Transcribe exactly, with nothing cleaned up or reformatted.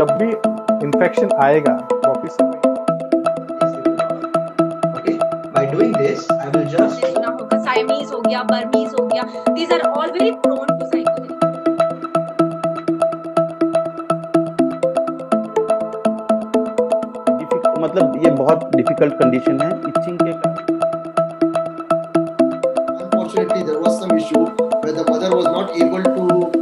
जब भी इन्फेक्शन आएगा वापस से Okay, by doing this, I will just सुना होगा साइमीज हो गया, बर्मीज हो गया, these are all very prone to psychosis. मतलब ये बहुत डिफिकल्ट कंडीशन है इचिंग के कारण. unfortunately there was some issue where the mother was not able to